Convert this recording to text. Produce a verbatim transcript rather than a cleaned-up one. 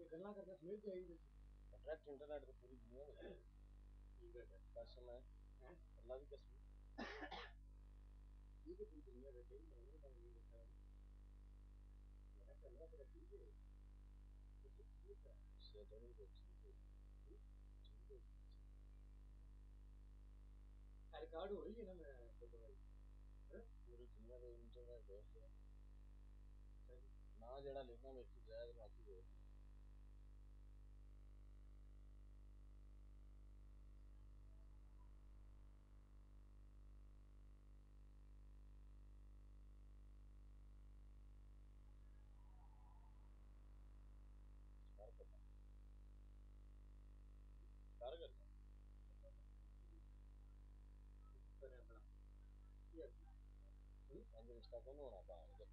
ਗੱਲਾਂ ਕਰਦਾ ਸਮਝ ਜਾਈਏ डायरेक्ट इंटरनेट पे पूरी दुनिया में ਠੀਕ ਹੈ कसम है ਹੈ अल्लाह की कसम ਇਹ ਕਿ ਪੂਰੀ ਦੁਨੀਆ ਵਿੱਚ ਹੀ ਮੈਨੂੰ ਤਾਂ ਨਹੀਂ ਦੱਸਿਆ ਮੇਰਾ ਕਹਿੰਦਾ ਤੇਰਾ ਠੀਕ ਹੈ ਠੀਕ ਹੈ से तो नहीं देखी ठीक है रिकॉर्ड हो रही है ना मैं फोटो भाई पूरी दुनिया में इंटरनेट देख लिया ना जड़ा लिखना वेखी जाए तो बाकी देख कर करना कर करना करें अपना रिश्ता कौन होना पाएंगे